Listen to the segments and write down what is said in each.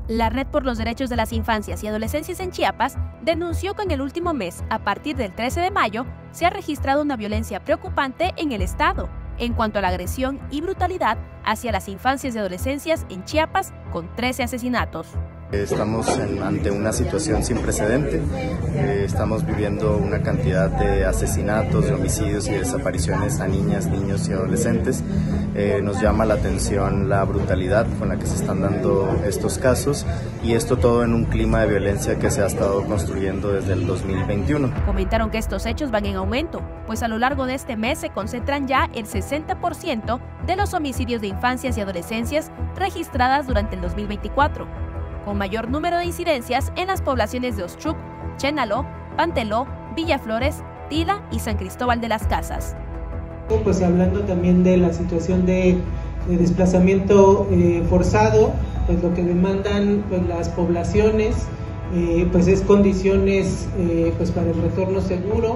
La Red por los Derechos de las Infancias y Adolescencias en Chiapas denunció que en el último mes, a partir del 13 de mayo, se ha registrado una violencia preocupante en el estado en cuanto a la agresión y brutalidad hacia las infancias y adolescencias en Chiapas, con 13 asesinatos. Estamos ante una situación sin precedente, estamos viviendo una cantidad de asesinatos, de homicidios y desapariciones a niñas, niños y adolescentes. Nos llama la atención la brutalidad con la que se están dando estos casos y esto todo en un clima de violencia que se ha estado construyendo desde el 2021. Comentaron que estos hechos van en aumento, pues a lo largo de este mes se concentran ya el 60% de los homicidios de infancias y adolescencias registradas durante el 2024. Con mayor número de incidencias en las poblaciones de Oschuk, Chenaló, Panteló, Villaflores, Tila y San Cristóbal de las Casas. Pues hablando también de la situación de desplazamiento forzado, pues lo que demandan pues las poblaciones pues es condiciones pues para el retorno seguro.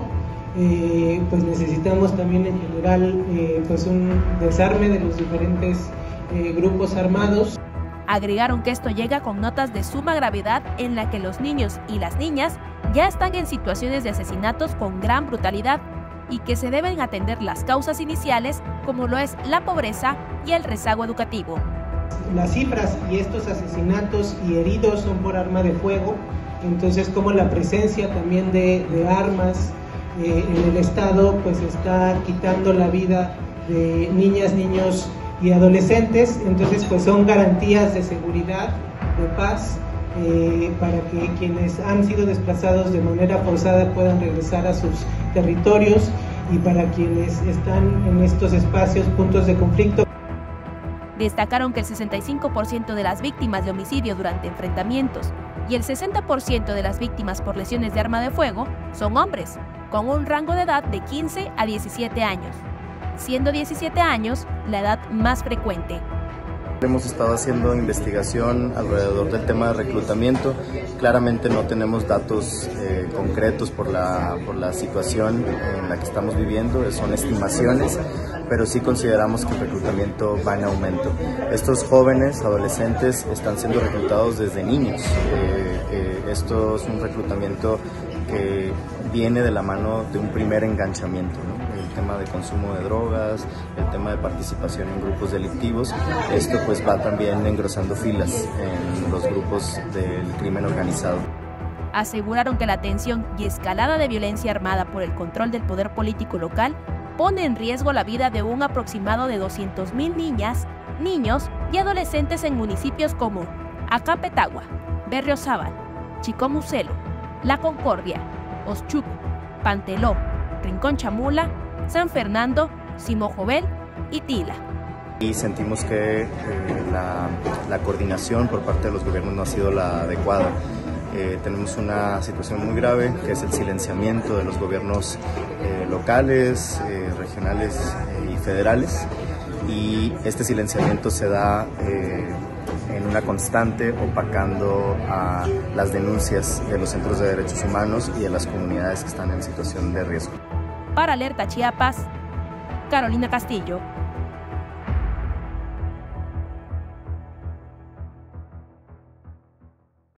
Pues necesitamos también en general pues un desarme de los diferentes grupos armados. Agregaron que esto llega con notas de suma gravedad en la que los niños y las niñas ya están en situaciones de asesinatos con gran brutalidad y que se deben atender las causas iniciales como lo es la pobreza y el rezago educativo. Las cifras y estos asesinatos y heridos son por arma de fuego, entonces como la presencia también de armas en el estado pues está quitando la vida de niñas, niños y adolescentes, entonces pues son garantías de seguridad, de paz, para que quienes han sido desplazados de manera forzada puedan regresar a sus territorios y para quienes están en estos espacios, puntos de conflicto. Destacaron que el 65% de las víctimas de homicidio durante enfrentamientos y el 60% de las víctimas por lesiones de arma de fuego son hombres, con un rango de edad de 15 a 17 años. Siendo 17 años la edad más frecuente. Hemos estado haciendo investigación alrededor del tema de reclutamiento. Claramente no tenemos datos concretos por la situación en la que estamos viviendo, son estimaciones, pero sí consideramos que el reclutamiento va en aumento. Estos jóvenes, adolescentes, están siendo reclutados desde niños. Esto es un reclutamiento que viene de la mano de un primer enganchamiento, ¿no? El tema de consumo de drogas, el tema de participación en grupos delictivos, esto pues va también engrosando filas en los grupos del crimen organizado. Aseguraron que la tensión y escalada de violencia armada por el control del poder político local pone en riesgo la vida de un aproximado de 200,000 niñas, niños y adolescentes en municipios como Acapetagua, Berriozábal, Chicomucelo, La Concordia, Oschuk, Panteló, Rincón Chamula, San Fernando, Simojovel y Tila. Y sentimos que la coordinación por parte de los gobiernos no ha sido la adecuada. Tenemos una situación muy grave que es el silenciamiento de los gobiernos locales, regionales y federales, y este silenciamiento se da en una constante opacando a las denuncias de los centros de derechos humanos y de las comunidades que están en situación de riesgo. Para Alerta Chiapas, Carolina Castillo.